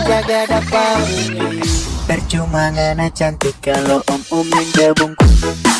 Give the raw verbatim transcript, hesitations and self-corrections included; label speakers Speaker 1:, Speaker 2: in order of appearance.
Speaker 1: jaga dapat. Percuma ngana cantik kalau om-om yang jabungku.